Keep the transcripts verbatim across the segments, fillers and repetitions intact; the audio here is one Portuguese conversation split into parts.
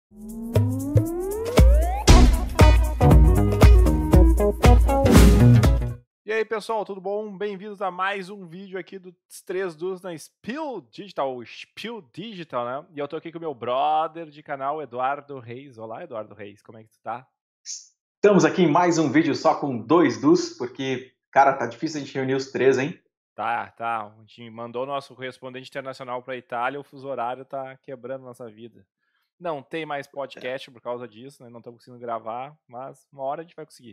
E aí pessoal, tudo bom? Bem-vindos a mais um vídeo aqui dos três Dus na Spiel Digital, Spiel Digital, né? E eu tô aqui com o meu brother de canal, Eduardo Reis. Olá, Eduardo Reis, como é que tu tá? Estamos aqui em mais um vídeo só com dois Dus, porque, cara, tá difícil a gente reunir os três, hein? Tá, tá. A gente mandou nosso correspondente internacional pra Itália, o fuso horário tá quebrando nossa vida. Não tem mais podcast por causa disso, né? Não estamos conseguindo gravar, mas uma hora a gente vai conseguir.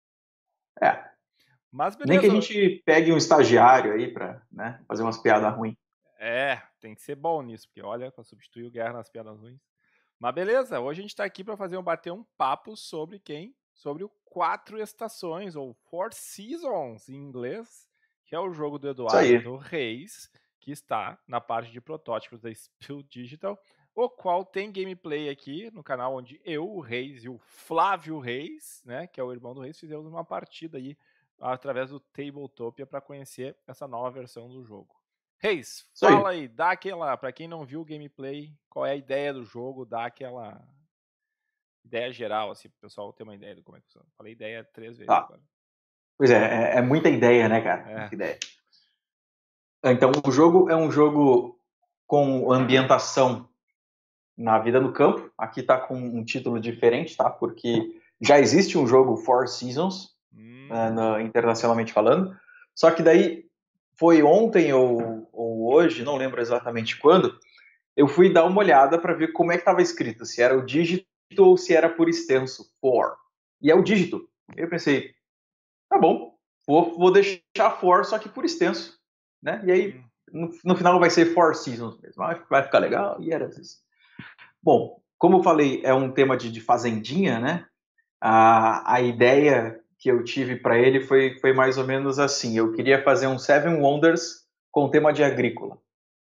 É. Mas beleza. Nem que a gente pegue um estagiário aí pra, né, fazer umas piadas ruins. É, tem que ser bom nisso, porque olha, pra substituir o Guerra nas piadas ruins. Mas beleza, hoje a gente tá aqui pra fazer um bater um papo sobre quem? Sobre o Quatro Estações, ou Four Seasons em inglês, que é o jogo do Eduardo Reis, que está na parte de protótipos da Spiel Digital, o qual tem gameplay aqui no canal onde eu, o Reis, e o Flávio Reis, né, que é o irmão do Reis, fizemos uma partida aí através do Tabletopia para conhecer essa nova versão do jogo. Reis, Isso aí. fala aí, dá aquela, pra quem não viu o gameplay, qual é a ideia do jogo, dá aquela ideia geral, assim, pro pessoal ter uma ideia de como é que funciona. Falei ideia três vezes Tá. agora. Pois é, é, é muita ideia, né, cara? É. Muita ideia. Então, o jogo é um jogo com ambientação na vida no campo. Aqui tá com um título diferente, tá? Porque já existe um jogo Four Seasons, Hum, uh, no, internacionalmente falando. Só que daí foi ontem ou, ou hoje, não lembro exatamente quando, eu fui dar uma olhada para ver como é que estava escrito, se era o dígito ou se era por extenso, for. E é o dígito. Eu pensei, tá bom, vou, vou deixar for, só que por extenso. Né? E aí, no, no final vai ser Four Seasons mesmo. Vai ficar legal, e era isso. Bom, como eu falei, é um tema de, de fazendinha, né? A, a ideia que eu tive para ele foi, foi mais ou menos assim. Eu queria fazer um Seven Wonders com tema de agrícola.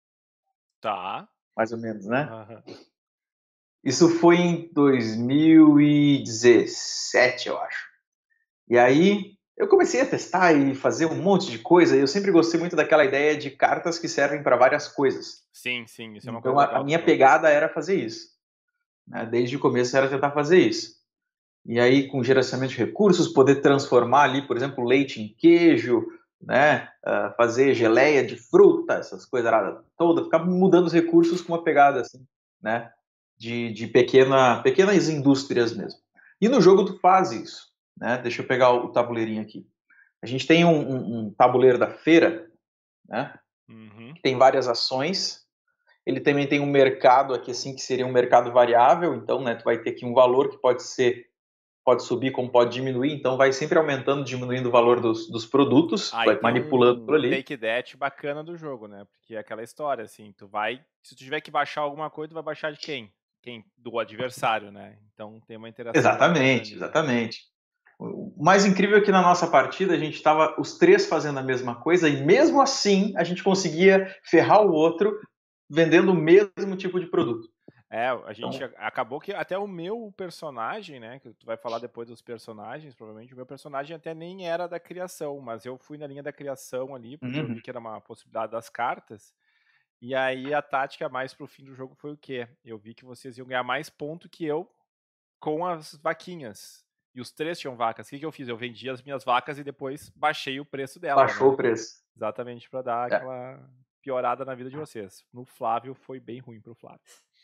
tá. Mais ou menos, né? Uhum. Isso foi em dois mil e dezessete, eu acho. E aí eu comecei a testar e fazer um monte de coisa. E eu sempre gostei muito daquela ideia de cartas que servem para várias coisas. Sim, sim, isso é uma então coisa a, legal. a minha pegada era fazer isso. Né? Desde o começo era tentar fazer isso. E aí, com gerenciamento de recursos, poder transformar ali, por exemplo, leite em queijo, né? Uh, fazer geleia de fruta, essas coisas todas, ficar mudando os recursos com uma pegada assim, né? De, de pequena, pequenas indústrias mesmo. E no jogo tu faz isso, né? Deixa eu pegar o tabuleirinho aqui. A gente tem um, um, um tabuleiro da feira, né? Uhum. Que tem várias ações. Ele também tem um mercado aqui, assim, que seria um mercado variável. Então, né? Tu vai ter aqui um valor que pode ser pode subir como pode diminuir, então vai sempre aumentando, diminuindo o valor dos, dos produtos, Aí vai tem manipulando um por ali. take that bacana do jogo, né? Porque é aquela história, assim, tu vai, se tu tiver que baixar alguma coisa, tu vai baixar de quem? Quem? Do adversário, né? Então tem uma interação bacana Exatamente, ali. exatamente. O mais incrível é que na nossa partida a gente estava os três fazendo a mesma coisa e mesmo assim a gente conseguia ferrar o outro vendendo o mesmo tipo de produto. É, a gente Então, acabou que até o meu personagem, né, que tu vai falar depois dos personagens, provavelmente, o meu personagem até nem era da criação, mas eu fui na linha da criação ali, porque eu uhum. vi que era uma possibilidade das cartas, e aí a tática mais pro fim do jogo foi o quê? Eu vi que vocês iam ganhar mais ponto que eu com as vaquinhas, e os três tinham vacas. O que, que eu fiz? Eu vendi as minhas vacas e depois baixei o preço dela, Baixou né? o preço. Exatamente para dar É. aquela piorada na vida de vocês. No Flávio foi bem ruim pro Flávio.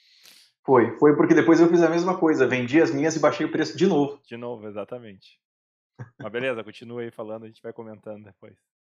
Foi, foi porque depois eu fiz a mesma coisa, vendi as minhas e baixei o preço de novo. De novo, exatamente. Mas beleza, continua aí falando, a gente vai comentando depois.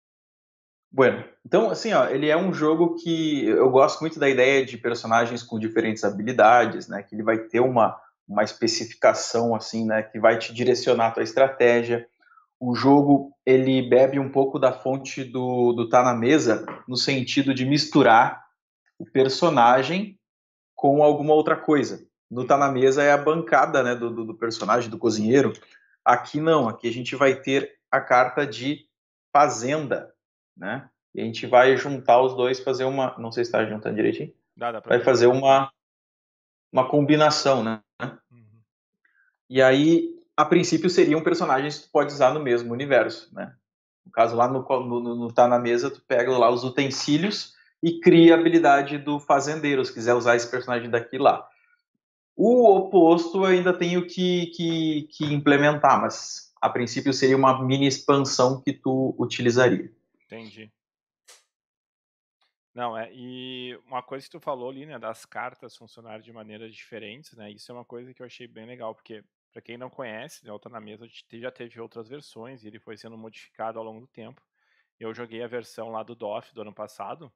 Bueno, então assim, ó, ele é um jogo que eu gosto muito da ideia de personagens com diferentes habilidades, né? Que ele vai ter uma, uma especificação assim, né? Que vai te direcionar a tua estratégia. O jogo ele bebe um pouco da fonte do, do Tá na Mesa, no sentido de misturar o personagem com alguma outra coisa. No Tá na Mesa é a bancada, né? Do, do, do personagem, do cozinheiro. Aqui não, aqui a gente vai ter a carta de fazenda, né? E a gente vai juntar os dois, fazer uma, não sei se está juntando direitinho, Dá, dá pra vai ver. fazer uma, uma combinação, né? Uhum. E aí, a princípio, seriam personagens que tu pode usar no mesmo universo, né? No caso, lá no, no, no Tá na Mesa, tu pega lá os utensílios e cria a habilidade do fazendeiro, se quiser usar esse personagem daqui lá. O oposto eu ainda tenho que, que, que implementar, mas a princípio seria uma mini expansão que tu utilizaria. Entendi. Não, é, e uma coisa que tu falou ali, né, das cartas funcionarem de maneiras diferentes, né, isso é uma coisa que eu achei bem legal, porque para quem não conhece, né, o Tá Na Mesa a gente já teve outras versões e ele foi sendo modificado ao longo do tempo. Eu joguei a versão lá do D O F do ano passado,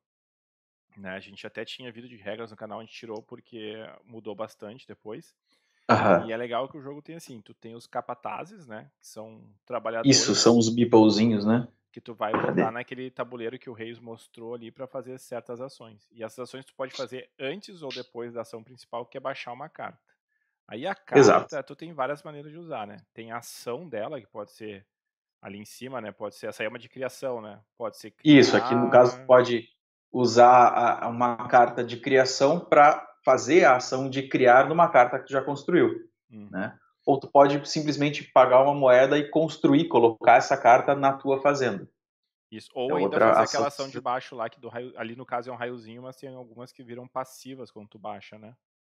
né, a gente até tinha vídeo de regras no canal, a gente tirou porque mudou bastante depois. Aham. E é legal que o jogo tem assim, tu tem os capatazes, né, que são Isso, são trabalhadores os meeplezinhos, né? que tu vai botar naquele tabuleiro que o Reis mostrou ali para fazer certas ações. E essas ações tu pode fazer antes ou depois da ação principal, que é baixar uma carta. Aí a Exato. carta, tu tem várias maneiras de usar, né? Tem a ação dela, que pode ser ali em cima, né? Pode ser, essa aí é uma de criação, né? Pode ser Isso, aqui no caso criar... pode usar a, uma carta de criação para fazer a ação de criar numa carta que tu já construiu, Uhum. né? Ou tu pode simplesmente pagar uma moeda e construir, colocar essa carta na tua fazenda. Isso. Ou É ainda outra fazer ação. aquela ação de baixo lá, que do raio, ali no caso é um raiozinho, mas tem algumas que viram passivas quando tu baixa, né?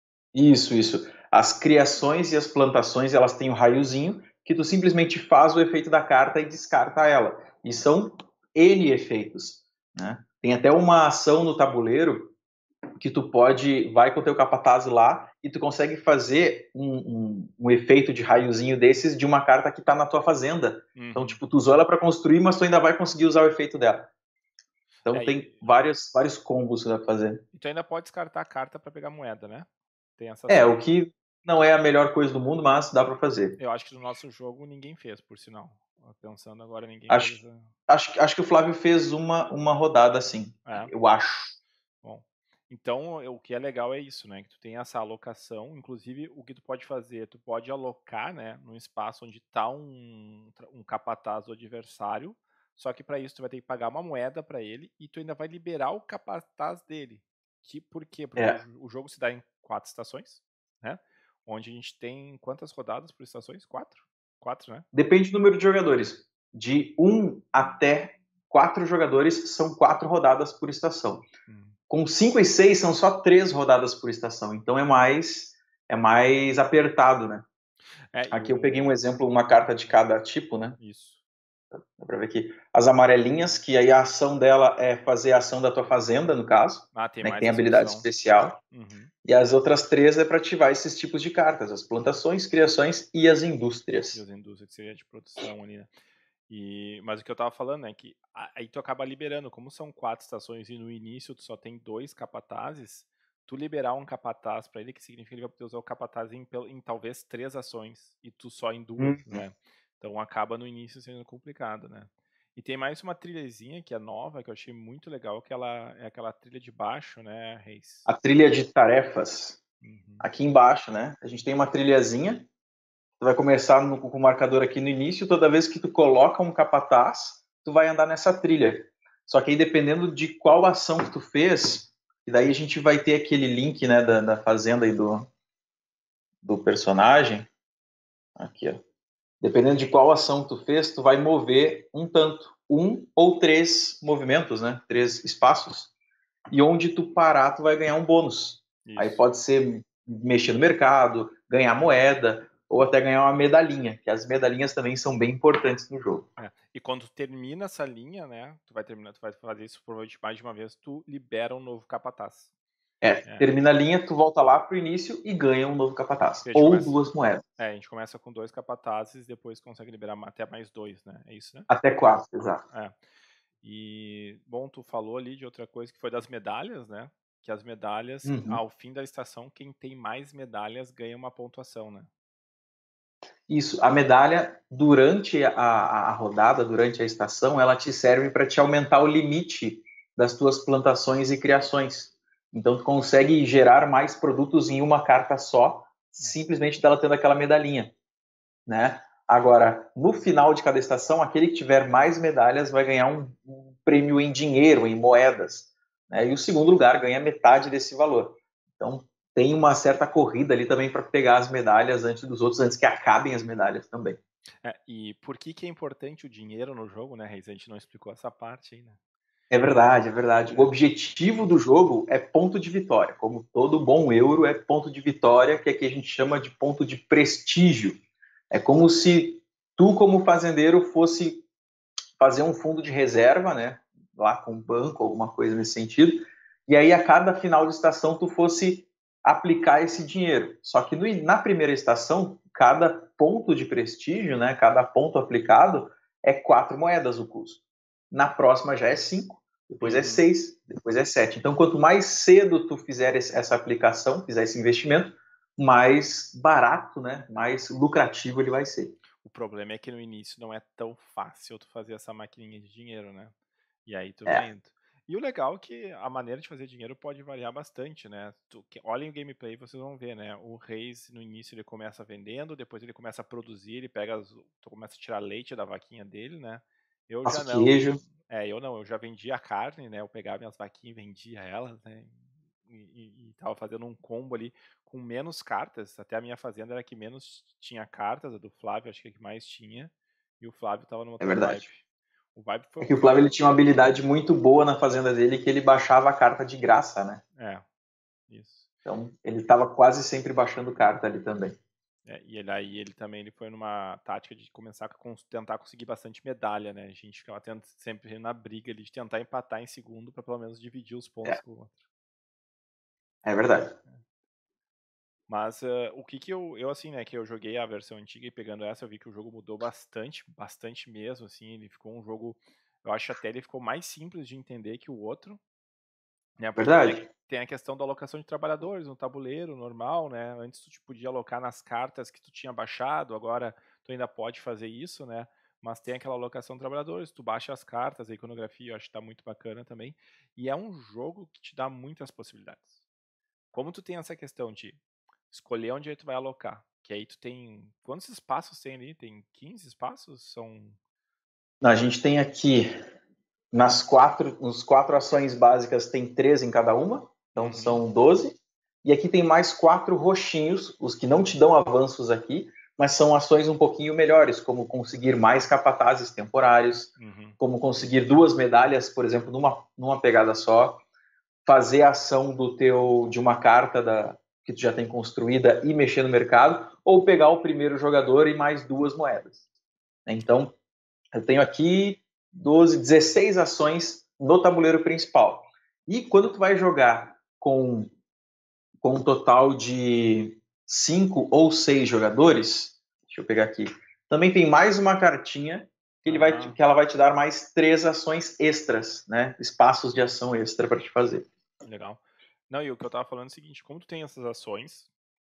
Isso, isso. As criações e as plantações, elas têm o um raiozinho que tu simplesmente faz o efeito da carta e descarta ela. E são N efeitos, né? Tem até uma ação no tabuleiro que tu pode, vai com o teu capataz lá e tu consegue fazer um, um, um efeito de raiozinho desses de uma carta que está na tua fazenda. Uhum. Então, tipo, tu usou ela para construir, mas tu ainda vai conseguir usar o efeito dela. Então é, tem e... vários, vários combos que dá pra fazer. E tu ainda pode descartar a carta para pegar moeda, né? Tem essa É, ação. o que não é a melhor coisa do mundo, mas dá para fazer. Eu acho que no nosso jogo ninguém fez, por sinal. Pensando agora, ninguém Acho, fez essa... acho, acho que o Flávio fez uma, uma rodada assim, É. eu acho. Bom, então o que é legal é isso, né? Que tu tem essa alocação, inclusive o que tu pode fazer, tu pode alocar, né, num espaço onde está um, um capataz do adversário, só que para isso tu vai ter que pagar uma moeda para ele e tu ainda vai liberar o capataz dele. Que, por quê? Porque É. o, o jogo se dá em quatro estações, né? Onde a gente tem quantas rodadas por estações? Quatro? Quatro, né? Depende do número de jogadores. De um até quatro jogadores são quatro rodadas por estação. Hum. Com cinco e seis são só três rodadas por estação. Então é mais é mais apertado, né? É, aqui o... eu peguei um exemplo, uma carta de cada tipo, né? Isso. Dá pra ver aqui. As amarelinhas, que aí a ação dela é fazer a ação da tua fazenda, no caso. Ah, tem né, mais que tem habilidade especial. Uhum. E as outras três é para ativar esses tipos de cartas: as plantações, criações e as indústrias. E as indústrias, que seria de produção ali, né? E, mas o que eu tava falando é que aí tu acaba liberando, como são quatro estações e no início tu só tem dois capatazes, tu liberar um capataz para ele, que significa que ele vai poder usar o capataz em, em talvez três ações e tu só em duas, hum. né? Então acaba no início sendo complicado, né? E tem mais uma trilhazinha que é nova, que eu achei muito legal, que ela é aquela trilha de baixo, né, Reis? A trilha de tarefas. Uhum. Aqui embaixo, né? A gente tem uma trilhazinha. Tu vai começar no, com o marcador aqui no início. Toda vez que tu coloca um capataz, tu vai andar nessa trilha. Só que aí, dependendo de qual ação que tu fez, e daí a gente vai ter aquele link, né, da, da fazenda e do, do personagem. Aqui, ó. Dependendo de qual ação tu fez, tu vai mover um tanto, um ou três movimentos, né? Três espaços. E onde tu parar, tu vai ganhar um bônus. Isso. Aí pode ser mexer no mercado, ganhar moeda, ou até ganhar uma medalhinha, que as medalhinhas também são bem importantes no jogo. É. E quando tu termina essa linha, né? Tu vai terminar, tu vai fazer isso provavelmente mais de uma vez, tu libera um novo capataz. É, é. Termina a linha, tu volta lá pro início e ganha um novo capataz. Ou começa... duas moedas. É, a gente começa com dois capatazes, depois consegue liberar até mais dois, né? É isso, né? Até quatro, exato. É. E, bom, tu falou ali de outra coisa que foi das medalhas, né? Que as medalhas, uhum. ao fim da estação, quem tem mais medalhas ganha uma pontuação, né? Isso, a medalha, durante a, a rodada, durante a estação, ela te serve para te aumentar o limite das tuas plantações e criações. Então, tu consegue gerar mais produtos em uma carta só, simplesmente dela tendo aquela medalhinha, né? Agora, no final de cada estação, aquele que tiver mais medalhas vai ganhar um, um prêmio em dinheiro, em moedas, né? E o segundo lugar ganha metade desse valor. Então, tem uma certa corrida ali também para pegar as medalhas antes dos outros, antes que acabem as medalhas também. É, e por que que é importante o dinheiro no jogo, né, Reis? A gente não explicou essa parte aí, né? É verdade, é verdade. O objetivo do jogo é ponto de vitória. Como todo bom euro é ponto de vitória, que aqui a gente chama de ponto de prestígio. É como se tu, como fazendeiro, fosse fazer um fundo de reserva, né? Lá com um banco, alguma coisa nesse sentido. E aí, a cada final de estação, tu fosse aplicar esse dinheiro. Só que no, na primeira estação, cada ponto de prestígio, né? Cada ponto aplicado é quatro moedas o custo. Na próxima já é cinco, depois é seis, depois é sete. Então, quanto mais cedo tu fizer essa aplicação, fizer esse investimento, mais barato, né? Mais lucrativo ele vai ser. O problema é que no início não é tão fácil tu fazer essa maquininha de dinheiro, né? E aí tu É. vai indo. E o legal é que a maneira de fazer dinheiro pode variar bastante, né? Tu, que, olhem o gameplay, vocês vão ver, né? O Reis, no início, ele começa vendendo, depois ele começa a produzir, ele pega as, tu começa a tirar leite da vaquinha dele, né? Eu Faço já não. queijo. É, eu não, eu já vendia a carne, né? Eu pegava minhas vaquinhas e vendia elas, né? E, e, e tava fazendo um combo ali com menos cartas. Até a minha fazenda era que menos tinha cartas, a do Flávio acho que é a que mais tinha. E o Flávio tava numa É outra vibe. verdade. O vibe foi É um que o Flávio ele jogo. tinha uma habilidade muito boa na fazenda dele, que ele baixava a carta de graça, né? É, isso. Então, ele estava quase sempre baixando carta ali também. É, e ele aí ele também ele foi numa tática de começar a cons- tentar conseguir bastante medalha, né? A gente ficava tendo, sempre na briga ali de tentar empatar em segundo para pelo menos dividir os pontos É, com o outro. é verdade. Mas uh, o que que eu, eu assim, né, que eu joguei a versão antiga e pegando essa, eu vi que o jogo mudou bastante, bastante mesmo, assim, ele ficou um jogo, eu acho até ele ficou mais simples de entender que o outro, né, porque tem a, Verdade. tem a questão da alocação de trabalhadores no tabuleiro normal, né, antes tu te podia alocar nas cartas que tu tinha baixado, agora tu ainda pode fazer isso, né, mas tem aquela alocação de trabalhadores, tu baixa as cartas, a iconografia eu acho que tá muito bacana também, e é um jogo que te dá muitas possibilidades. Como tu tem essa questão de escolher onde aí tu vai alocar. Que aí tu tem. Quantos espaços tem ali? Tem quinze espaços? São. A gente tem aqui, nas quatro, nos quatro ações básicas, tem três em cada uma, então Uhum. são doze. E aqui tem mais quatro roxinhos, os que não te dão avanços aqui, mas são ações um pouquinho melhores, como conseguir mais capatazes temporários, Uhum. como conseguir duas medalhas, por exemplo, numa, numa pegada só, fazer a ação do teu, de uma carta da, que tu já tem construída e mexer no mercado, ou pegar o primeiro jogador e mais duas moedas. Então, eu tenho aqui doze, dezesseis ações no tabuleiro principal. E quando tu vai jogar com, com um total de cinco ou seis jogadores, deixa eu pegar aqui, também tem mais uma cartinha que, ele vai, Ah, que ela vai te dar mais três ações extras, né? Espaços de ação extra para te fazer. legal. Não, e o que eu tava falando é o seguinte, como tu tem essas ações,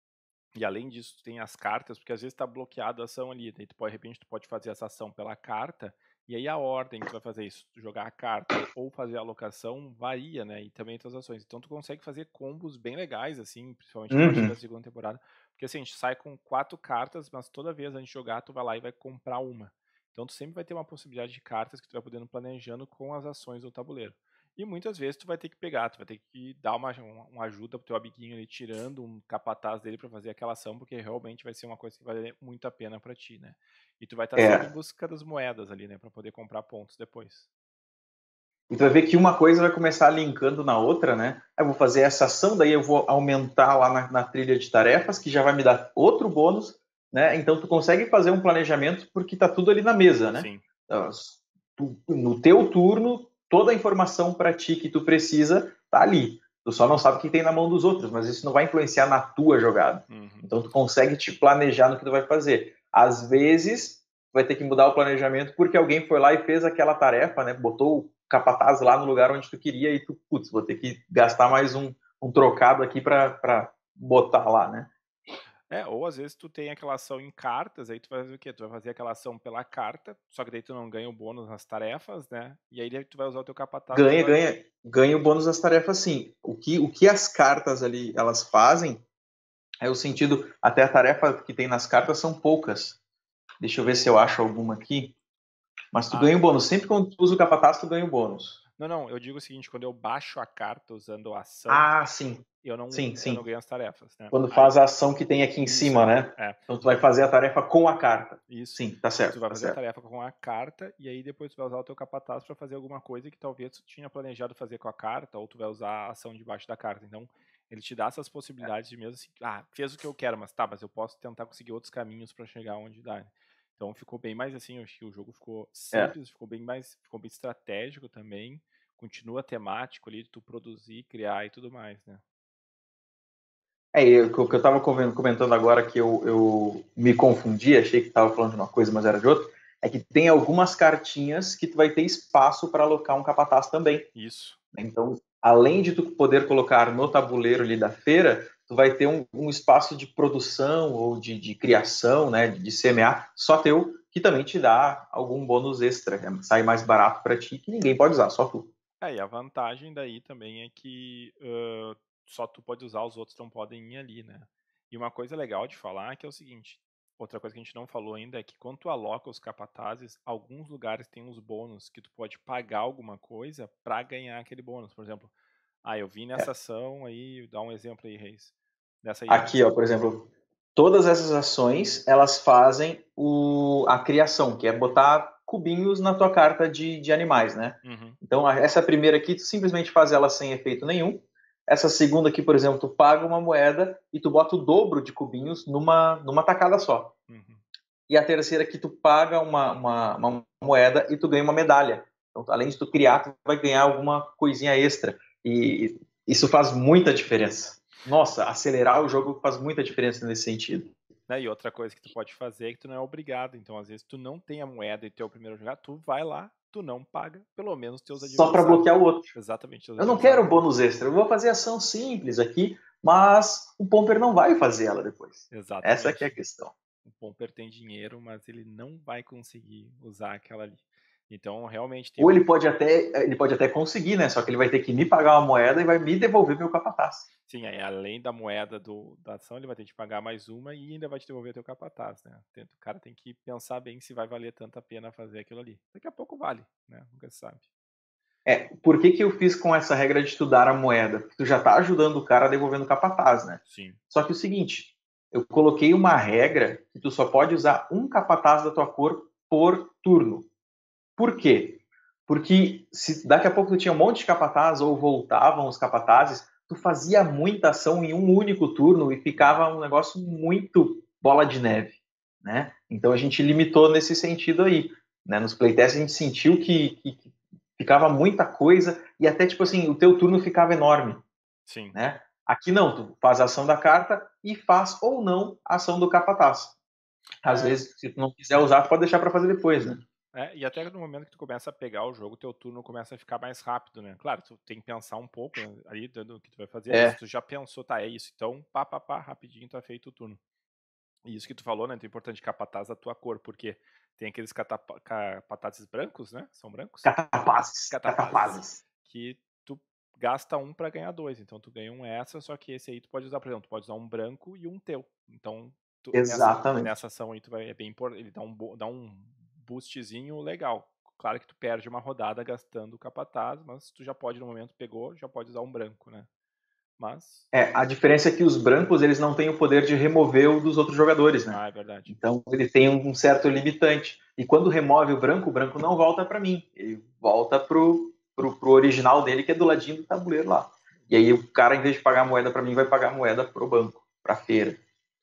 e além disso tu tem as cartas, porque às vezes tá bloqueado a ação ali, daí tu pode, de repente tu pode fazer essa ação pela carta, e aí a ordem que tu vai fazer isso, tu jogar a carta ou fazer a alocação, varia, né, e também tuas ações. Então tu consegue fazer combos bem legais, assim, principalmente a partir Uhum. da segunda temporada, porque assim, a gente sai com quatro cartas, mas toda vez a gente jogar, tu vai lá e vai comprar uma. Então tu sempre vai ter uma possibilidade de cartas que tu vai podendo planejando com as ações do tabuleiro. E muitas vezes tu vai ter que pegar, tu vai ter que dar uma, uma ajuda pro teu amiguinho ali, tirando um capataz dele para fazer aquela ação, porque realmente vai ser uma coisa que vai valer muito a pena para ti, né? E tu vai estar sempre em É. busca das moedas ali, né, para poder comprar pontos depois. E tu vai ver que uma coisa vai começar linkando na outra, né? Eu vou fazer essa ação, daí eu vou aumentar lá na, na trilha de tarefas, que já vai me dar outro bônus, né? Então tu consegue fazer um planejamento porque tá tudo ali na mesa, né? Sim. Então, tu, no teu turno, toda a informação para ti que tu precisa tá ali. Tu só não sabe o que tem na mão dos outros, mas isso não vai influenciar na tua jogada. Uhum. Então tu consegue te planejar no que tu vai fazer. Às vezes, tu vai ter que mudar o planejamento porque alguém foi lá e fez aquela tarefa, né? Botou capataz lá no lugar onde tu queria e tu, putz, vou ter que gastar mais um, um trocado aqui para botar lá, né? É, ou às vezes tu tem aquela ação em cartas, aí tu vai fazer o quê? Tu vai fazer aquela ação pela carta, só que daí tu não ganha o bônus nas tarefas, né? E aí tu vai usar o teu capataz Ganha, pra... ganha, ganha o bônus das tarefas, sim. O que, o que as cartas ali elas fazem é o sentido, até a tarefa que tem nas cartas são poucas. Deixa eu ver se eu acho alguma aqui. Mas tu Ah, ganha o bônus. Sempre quando tu usa o capataz, tu ganha o bônus. Não, não, eu digo o seguinte, quando eu baixo a carta usando a ação, Ah, sim. eu não, Sim, eu não sim. ganho as tarefas, né? Quando Aí, faz a ação que tem aqui em isso, cima, né? é. Então tu vai fazer a tarefa com a carta. Isso. Sim, tá Então tu certo, vai tá fazer a certo. tarefa com a carta e aí depois tu vai usar o teu capataz para fazer alguma coisa que talvez tu tinha planejado fazer com a carta ou tu vai usar a ação debaixo da carta. Então ele te dá essas possibilidades de mesmo assim, ah, fez o que eu quero, mas tá, mas eu posso tentar conseguir outros caminhos para chegar onde dá. Né? Então ficou bem mais assim, eu acho que o jogo ficou É. simples, ficou bem mais, ficou bem estratégico também, continua temático ali de tu produzir, criar e tudo mais, né? É, o que eu estava comentando agora que eu, eu me confundi, achei que estava falando de uma coisa, mas era de outra, é que tem algumas cartinhas que tu vai ter espaço para alocar um capataz também. Isso. Então, além de tu poder colocar no tabuleiro ali da feira, tu vai ter um, um espaço de produção ou de, de criação, né, de semear, só teu, que também te dá algum bônus extra, né? Sai mais barato para ti, que ninguém pode usar, só tu. É, e a vantagem daí também é que uh, só tu pode usar, os outros não podem ir ali, né? E uma coisa legal de falar é que é o seguinte, outra coisa que a gente não falou ainda é que quando tu aloca os capatazes, alguns lugares tem uns bônus que tu pode pagar alguma coisa para ganhar aquele bônus. Por exemplo, ah, eu vi nessa É. ação aí, dá um exemplo aí, Reis. Dessa aí. Aqui, ó, por exemplo, todas essas ações, elas fazem o, a criação, que é botar cubinhos na tua carta de, de animais, né? Uhum. Então, essa primeira aqui, tu simplesmente faz ela sem efeito nenhum. Essa segunda aqui, por exemplo, tu paga uma moeda e tu bota o dobro de cubinhos numa, numa tacada só. Uhum. E a terceira aqui, tu paga uma, uma, uma moeda e tu ganha uma medalha. Então, além de tu criar, tu vai ganhar alguma coisinha extra. E isso faz muita diferença. Nossa, acelerar o jogo faz muita diferença nesse sentido. Né? E outra coisa que tu pode fazer é que tu não é obrigado. Então, às vezes, tu não tem a moeda e tu é o primeiro a jogar, tu vai lá, tu não paga, pelo menos teus Só para adversários. bloquear o outro. Exatamente. Teus Eu não adversários. quero bônus extra, eu vou fazer ação simples aqui, mas o Pomper não vai fazer ela depois. Exatamente. Essa que é a questão. O Pomper tem dinheiro, mas ele não vai conseguir usar aquela ali. Então, realmente tem Ou ele muito... pode até, ele pode até conseguir, né? Só que ele vai ter que me pagar uma moeda e vai me devolver meu capataz. Sim, aí além da moeda do, da ação, ele vai ter que pagar mais uma e ainda vai te devolver teu capataz, né? O cara tem que pensar bem se vai valer tanta pena fazer aquilo ali. Daqui a pouco vale, né? Nunca se sabe. É, por que, que eu fiz com essa regra de estudar a moeda? Porque tu já tá ajudando o cara devolvendo o capataz, né? Sim. Só que o seguinte, eu coloquei uma regra que tu só pode usar um capataz da tua cor por turno. Por quê? Porque se daqui a pouco tu tinha um monte de capataz ou voltavam os capatazes, tu fazia muita ação em um único turno e ficava um negócio muito bola de neve, né? Então a gente limitou nesse sentido aí, né? Nos playtests a gente sentiu que, que, que ficava muita coisa e até tipo assim, o teu turno ficava enorme, Sim. né? Aqui não, tu faz a ação da carta e faz ou não a ação do capataz. Às É. vezes, se tu não quiser usar, tu pode deixar para fazer depois, né? É, e até no momento que tu começa a pegar o jogo, teu turno começa a ficar mais rápido, né? Claro, tu tem que pensar um pouco, né, ali do que tu vai fazer, mas É. tu já pensou, tá, é isso, então pá, pá, pá, rapidinho tá feito o turno. E isso que tu falou, né, é importante, capataz da tua cor, porque tem aqueles catapa- capatazes brancos, né? São brancos? Catapazes. Catapazes. Catapazes. Que tu gasta um pra ganhar dois, então tu ganha um extra, só que esse aí tu pode usar, por exemplo, tu pode usar um branco e um teu. Então, tu, nessa, Exatamente. nessa ação aí tu vai, é bem importante, ele dá um, bo- dá um boostzinho legal. Claro que tu perde uma rodada gastando o capataz, mas tu já pode, no momento pegou, já pode usar um branco, né? Mas... É, a diferença é que os brancos eles não têm o poder de remover o dos outros jogadores, né? Ah, é verdade. Então ele tem um certo limitante. E quando remove o branco, o branco não volta para mim. Ele volta pro, pro, pro original dele, que é do ladinho do tabuleiro lá. E aí o cara, em vez de pagar moeda para mim, vai pagar moeda pro banco, pra feira.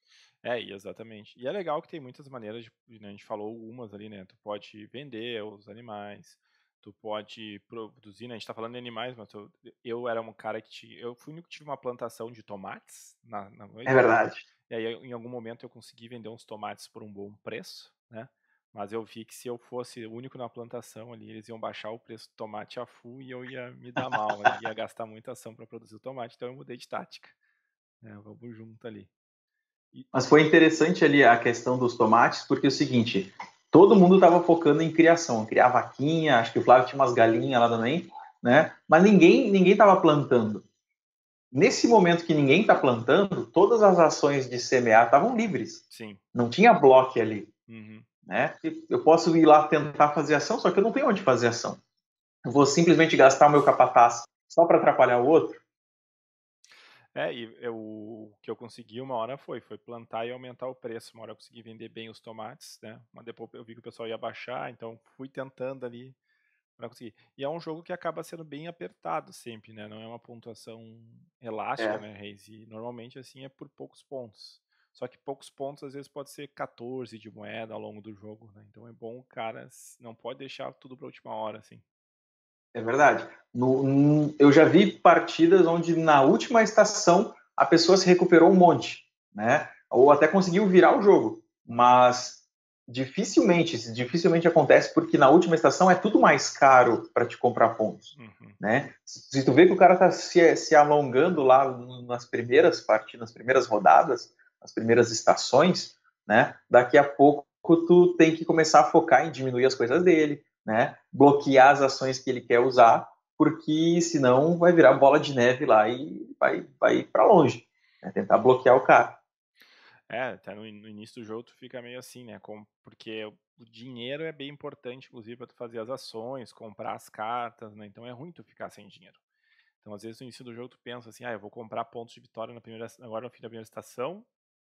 É, exatamente. E é legal que tem muitas maneiras de, né, a gente falou algumas ali, né? Tu pode vender os animais, tu pode produzir, né? A gente tá falando de animais, mas eu, eu era um cara que tinha, eu fui o único que tive uma plantação de tomates na, na noite. É verdade. E aí, em algum momento, eu consegui vender uns tomates por um bom preço, né? Mas eu vi que se eu fosse o único na plantação ali, eles iam baixar o preço do tomate a full e eu ia me dar mal, né? Ia gastar muita ação para produzir o tomate, então eu mudei de tática. Né? Vamos junto ali. E... Mas foi interessante ali a questão dos tomates, porque é o seguinte, todo mundo estava focando em criação, criar vaquinha, acho que o Flávio tinha umas galinhas lá também, né? Mas ninguém ninguém estava plantando. Nesse momento que ninguém está plantando, todas as ações de semear estavam livres. Sim. Não tinha bloco ali. Uhum. Né? Eu posso ir lá tentar fazer ação, só que eu não tenho onde fazer ação. Eu vou simplesmente gastar o meu capataz só para atrapalhar o outro? É, e eu, o que eu consegui uma hora foi, foi plantar e aumentar o preço. Uma hora eu consegui vender bem os tomates, né? Mas depois eu vi que o pessoal ia baixar, então fui tentando ali para conseguir. E é um jogo que acaba sendo bem apertado sempre, né? Não é uma pontuação elástica, É, né, Reis? E normalmente assim é por poucos pontos. Só que poucos pontos às vezes pode ser quatorze de moeda ao longo do jogo, né? Então é bom o cara não pode deixar tudo para última hora, assim. é verdade. No, no, eu já vi partidas onde na última estação a pessoa se recuperou um monte, né? Ou até conseguiu virar o jogo. Mas dificilmente, dificilmente acontece porque na última estação é tudo mais caro para te comprar pontos, Uhum. né? Se tu vê que o cara está se, se alongando lá nas primeiras partidas, nas primeiras rodadas, nas primeiras estações, né? Daqui a pouco tu tem que começar a focar em diminuir as coisas dele, né? Bloquear as ações que ele quer usar, porque senão vai virar bola de neve lá e vai, vai para longe, né? Tentar bloquear o cara. É, até no, no início do jogo tu fica meio assim, né? Com, porque o dinheiro é bem importante, inclusive, para tu fazer as ações, comprar as cartas, né? Então é ruim tu ficar sem dinheiro. Então, às vezes, no início do jogo, tu pensa assim, ah, eu vou comprar pontos de vitória na primeira, agora no fim da primeira estação,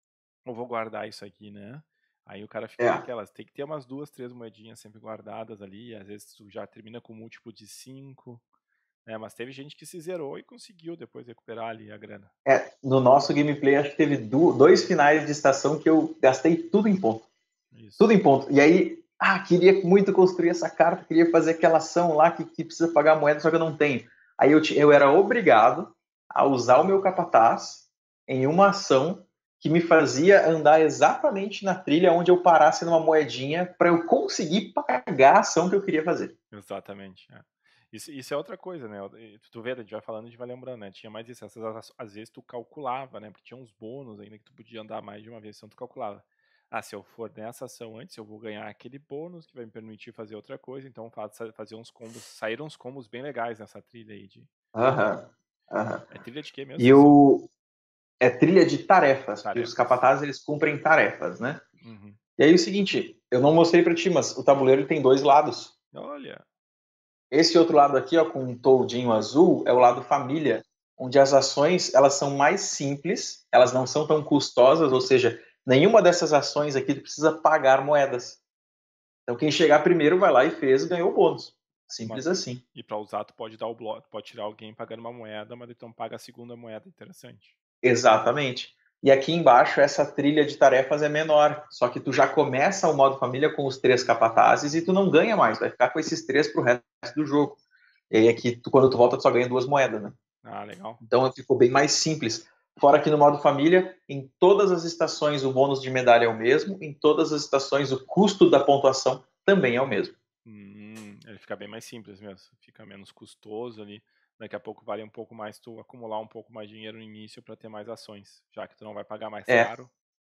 ou vou guardar isso aqui, né? Aí o cara fica É, naquelas, tem que ter umas duas, três moedinhas sempre guardadas ali, às vezes tu já termina com múltiplo de cinco, né? Mas teve gente que se zerou e conseguiu depois recuperar ali a grana. é, no nosso gameplay, acho que teve dois finais de estação que eu gastei tudo em ponto. Tudo Isso. em ponto. E aí, ah, queria muito construir essa carta, queria fazer aquela ação lá que, que precisa pagar a moeda, só que eu não tenho. Aí eu, eu era obrigado a usar o meu capataz em uma ação que me fazia andar exatamente na trilha onde eu parasse numa moedinha para eu conseguir pagar a ação que eu queria fazer. Exatamente. É. Isso, isso é outra coisa, né? Tu, tu vê, a gente vai falando, a gente vai lembrando, né? Tinha mais isso. Essas, às vezes tu calculava, né? Porque tinha uns bônus ainda que tu podia andar mais de uma vez, então tu calculava. Ah, se eu for nessa ação antes, eu vou ganhar aquele bônus que vai me permitir fazer outra coisa. Então fazer uns combos. Saíram uns combos bem legais nessa trilha aí de. Aham, aham. É trilha de quê mesmo? E o, é trilha de tarefas, porque os Tarefas. capatazes eles cumprem tarefas, né? Uhum. E aí é o seguinte, eu não mostrei para ti, mas o tabuleiro ele tem dois lados. Olha. Esse outro lado aqui, ó, com um toldinho azul, é o lado família, onde as ações elas são mais simples, elas não são tão custosas, ou seja, nenhuma dessas ações aqui tu precisa pagar moedas. Então quem chegar primeiro vai lá e fez, ganhou o bônus. Simples Mas, assim. e para usar, tu pode dar o bloco, pode tirar alguém pagando uma moeda, mas então paga a segunda moeda. Interessante. Exatamente. E aqui embaixo essa trilha de tarefas é menor, só que tu já começa o modo família com os três capatazes e tu não ganha mais, vai ficar com esses três pro resto do jogo. E aí aqui, tu, quando tu volta, tu só ganha duas moedas, né? Ah, legal. Então ficou bem mais simples. Fora que no modo família, em todas as estações o bônus de medalha é o mesmo, em todas as estações o custo da pontuação também é o mesmo. Hum, ele fica bem mais simples mesmo. Fica menos custoso ali. Daqui a pouco vale um pouco mais tu acumular um pouco mais de dinheiro no início para ter mais ações, já que tu não vai pagar mais É. caro.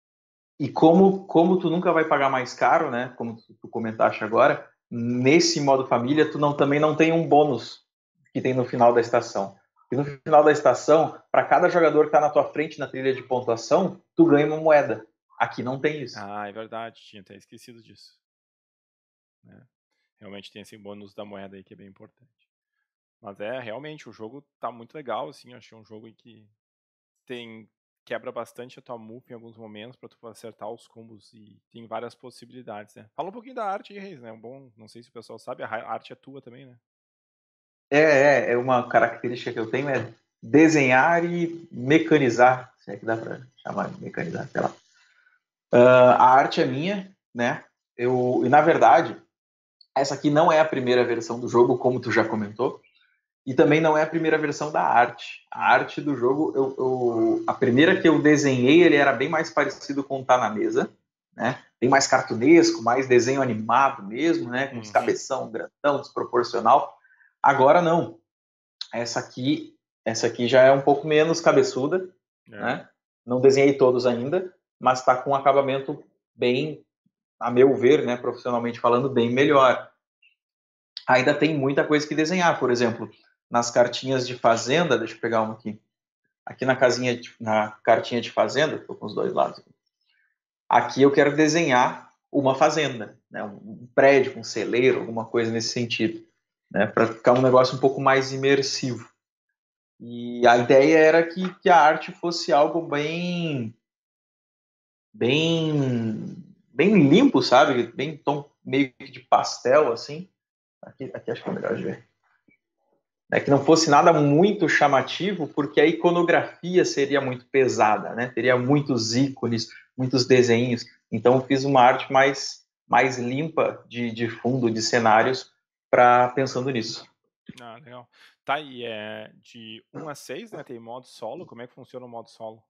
E como, como tu nunca vai pagar mais caro, né? Como tu, tu comentaste agora, nesse modo família, tu não, também não tem um bônus que tem no final da estação. E no final da estação, para cada jogador que está na tua frente na trilha de pontuação, tu ganha uma moeda. Aqui não tem isso. Ah, é verdade, tinha até esquecido disso. Né? Realmente tem esse bônus da moeda aí que é bem importante. Mas é, realmente, o jogo tá muito legal, assim, eu achei um jogo em que tem quebra bastante a tua move em alguns momentos para tu acertar os combos e tem várias possibilidades, né? Fala um pouquinho da arte aí, Reis, né? Um bom, não sei se o pessoal sabe, a arte é tua também, né? É, é, é uma característica que eu tenho é desenhar e mecanizar, se é que dá para chamar de mecanizar, sei lá. Uh, a arte é minha, né? Eu, e na verdade, essa aqui não é a primeira versão do jogo, como tu já comentou, e também não é a primeira versão da arte. A Uhum. arte do jogo, eu, eu, a primeira que eu desenhei, ele era bem mais parecido com o Tá na Mesa, né? Bem mais cartunesco, mais desenho animado mesmo, né? Com os Uhum. cabeção grandão, desproporcional. Agora não. Essa aqui, essa aqui já é um pouco menos cabeçuda, É. né? Não desenhei todos ainda, mas está com um acabamento bem, a meu ver, né, profissionalmente falando, bem melhor. Ainda tem muita coisa que desenhar, por exemplo, nas cartinhas de fazenda, deixa eu pegar uma aqui. Aqui na casinha, de, na cartinha de fazenda, estou com os dois lados. Aqui eu quero desenhar uma fazenda, né? Um prédio, um celeiro, alguma coisa nesse sentido. né, para ficar um negócio um pouco mais imersivo. E a ideia era que, que a arte fosse algo bem, bem, bem limpo, sabe? Bem tom meio que de pastel, assim. Aqui, aqui acho que é melhor de ver. É que não fosse nada muito chamativo, porque a iconografia seria muito pesada, né? Teria muitos ícones, muitos desenhos. Então eu fiz uma arte mais, mais limpa de, de fundo, de cenários, para pensando nisso. Ah, legal. Tá, e é de um a seis, né? Tem modo solo. Como é que funciona o modo solo?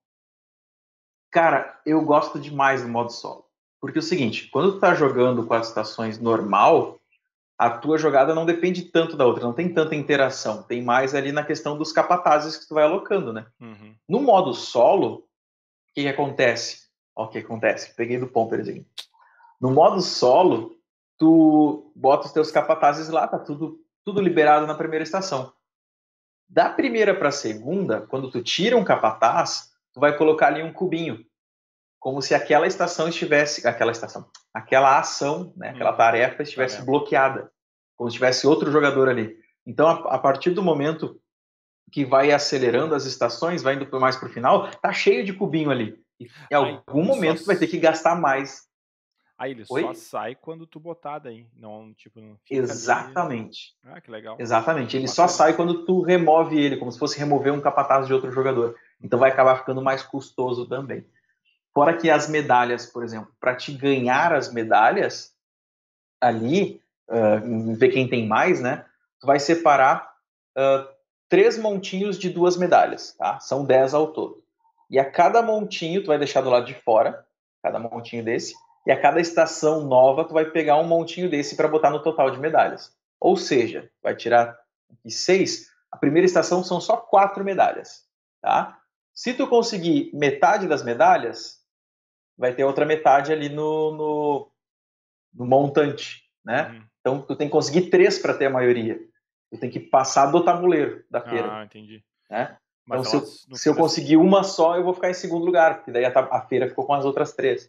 Cara, eu gosto demais do modo solo. Porque é o seguinte, quando tu tá jogando Quatro Estações normal, a tua jogada não depende tanto da outra, não tem tanta interação. Tem mais ali na questão dos capatazes que tu vai alocando, né? Uhum. No modo solo, o que, que acontece? Ó, o que acontece? Peguei do Pomperzinho. No modo solo, tu bota os teus capatazes lá, tá tudo, tudo liberado na primeira estação. Da primeira para a segunda, quando tu tira um capataz, tu vai colocar ali um cubinho, como se aquela estação estivesse, aquela estação, aquela ação, né, aquela Uhum. tarefa estivesse Tarefa. bloqueada, como se tivesse outro jogador ali. Então, a, a partir do momento que vai acelerando as estações, vai indo mais para o final, tá cheio de cubinho ali. E em Aí, algum ele só, momento tu vai ter que gastar mais. aí ele só Oi? sai quando tu botar daí. Não, tipo, não fica ali. Exatamente. Ah, que legal. Exatamente. Ele só Bacana sai isso. quando tu remove ele, como se fosse remover um capataz de outro jogador. Então vai acabar ficando mais custoso também. Fora que as medalhas, por exemplo, para te ganhar as medalhas ali, uh, ver quem tem mais, né? Tu vai separar uh, três montinhos de duas medalhas, tá? São dez ao todo. E a cada montinho tu vai deixar do lado de fora, cada montinho desse, e a cada estação nova tu vai pegar um montinho desse para botar no total de medalhas. Ou seja, vai tirar aqui seis, a primeira estação são só quatro medalhas, tá? Se tu conseguir metade das medalhas, vai ter outra metade ali no, no, no montante, né? Uhum. Então, tu tem que conseguir três para ter a maioria. Tu tem que passar do tabuleiro da feira, Ah, entendi. né? Então, Mas se eu, elas, no se fim eu das... conseguir uma só, eu vou ficar em segundo lugar, porque daí a, a feira ficou com as outras três.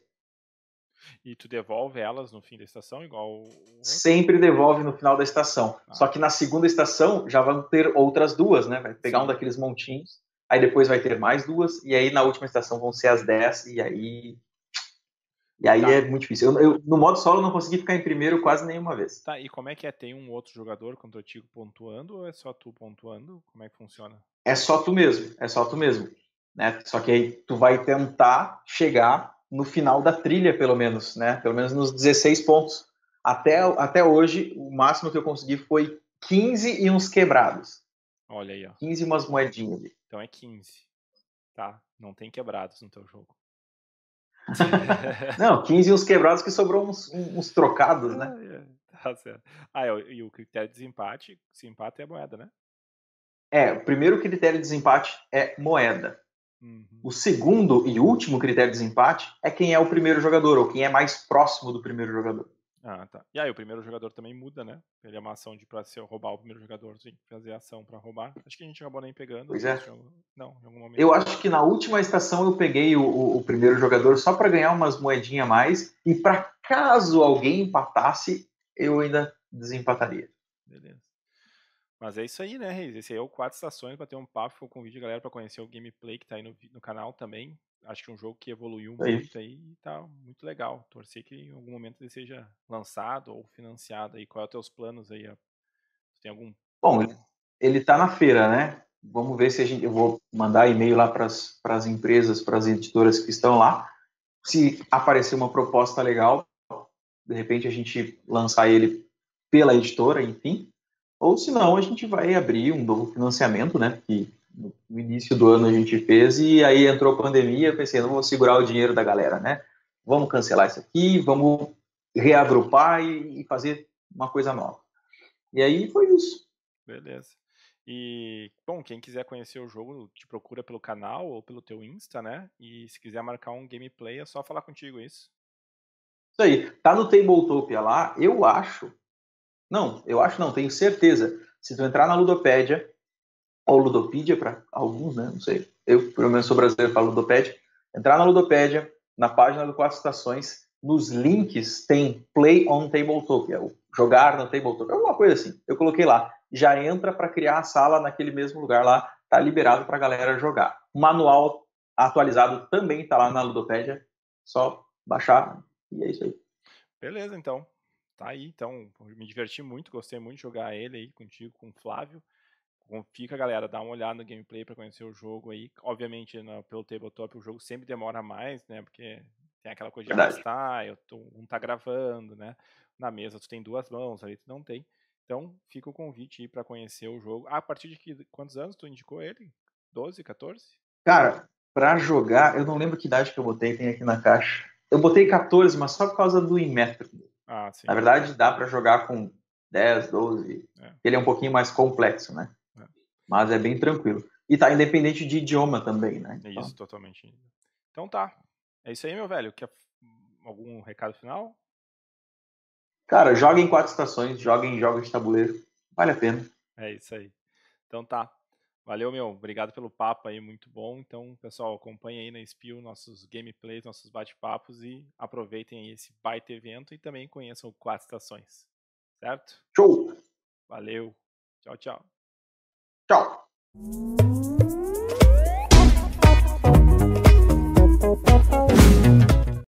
E tu devolve elas no fim da estação, igual o outro? Sempre devolve no final da estação. Ah. Só que na segunda estação já vão ter outras duas, né? Vai pegar Sim. um daqueles montinhos, aí depois vai ter mais duas, e aí na última estação vão ser as dez, e aí E aí Tá. é muito difícil. Eu, eu, no modo solo eu não consegui ficar em primeiro quase nenhuma vez. Tá, e como é que é? Tem um outro jogador contra ti pontuando ou é só tu pontuando? Como é que funciona? É só tu mesmo, é só tu mesmo. Né? Só que aí tu vai tentar chegar no final da trilha, pelo menos, né? Pelo menos nos dezesseis pontos. Até, até hoje, o máximo que eu consegui foi quinze e uns quebrados. Olha aí, ó. quinze e umas moedinhas. Então é quinze. Tá, não tem quebrados no teu jogo. Não, quinze e uns quebrados que sobrou uns, uns trocados, né? Ah, é. Tá certo. Ah, e o critério de desempate, se empate é a moeda, né? É, o primeiro critério de desempate é moeda. Uhum. O segundo e último critério de desempate é quem é o primeiro jogador, ou quem é mais próximo do primeiro jogador. Ah, tá. E aí o primeiro jogador também muda, né? Ele é uma ação de pra ser roubar o primeiro jogador, sim, fazer ação pra roubar. Acho que a gente acabou nem pegando. Pois é. Jogo. Não, em algum momento. Eu acho que na última estação eu peguei o, o, o primeiro jogador só para ganhar umas moedinhas a mais, e para caso alguém empatasse, eu ainda desempataria. Beleza. Mas é isso aí, né, Reis? Esse aí é o Quatro Estações, para ter um papo, eu convido a galera para conhecer o gameplay que tá aí no, no canal também. Acho que é um jogo que evoluiu É muito aí e tá muito legal. Torcer que em algum momento ele seja lançado ou financiado aí. Qual é os teus planos aí? Tem algum... Bom, ele está na feira, né? Vamos ver se a gente, eu vou mandar e-mail lá para as empresas, para as editoras que estão lá. Se aparecer uma proposta legal, de repente a gente lançar ele pela editora, enfim. Ou se não, a gente vai abrir um novo financiamento, né? Que no início do ano a gente fez e aí entrou a pandemia, eu pensei, não vou segurar o dinheiro da galera, né? Vamos cancelar isso aqui, vamos reagrupar e, e fazer uma coisa nova. E aí foi isso. Beleza. E, bom, quem quiser conhecer o jogo, te procura pelo canal ou pelo teu Insta, né? E se quiser marcar um gameplay, é só falar contigo, isso. Isso aí. Tá no Tabletopia lá, eu acho. Não, eu acho não, tenho certeza. Se tu entrar na Ludopédia, ou Ludopedia para alguns, né? Não sei. Eu, pelo menos, sou brasileiro, falo Ludopédia. Entrar na Ludopédia, na página do Quatro Estações, nos links tem Play on Tabletop, é o jogar no Tabletop, alguma coisa assim. Eu coloquei lá. Já entra para criar a sala naquele mesmo lugar lá, tá liberado para a galera jogar. O manual atualizado também tá lá na Ludopédia, só baixar e é isso aí. Beleza, então. Tá aí, então. Me diverti muito, gostei muito de jogar ele aí contigo, com o Flávio. Fica, galera, dá uma olhada no gameplay para conhecer o jogo aí. Obviamente, no, pelo Tabletop, o jogo sempre demora mais, né? Porque tem aquela coisa de Verdade. arrastar, eu tô, um tá gravando, né? Na mesa tu tem duas mãos, ali tu não tem. Então, fica o convite aí para conhecer o jogo. Ah, a partir de que, quantos anos tu indicou ele? doze, quatorze? Cara, pra jogar, eu não lembro que idade que eu botei, tem aqui na caixa. Eu botei quatorze, mas só por causa do Inmetro. Ah, sim. Na verdade, dá pra jogar com dez, doze. É. Ele é um pouquinho mais complexo, né? É. Mas é bem tranquilo. E tá independente de idioma também, né? É Então, isso, totalmente. Então tá. É isso aí, meu velho. Quer algum recado final? cara, joga em quatro estações, joga em jogos de tabuleiro. Vale a pena. É isso aí. Então tá. Valeu, meu. Obrigado pelo papo aí, muito bom. Então, pessoal, acompanhem aí na Spiel nossos gameplays, nossos bate-papos e aproveitem aí esse baita evento e também conheçam o Quatro Estações. Certo? Show! Valeu. Tchau, tchau. Tchau!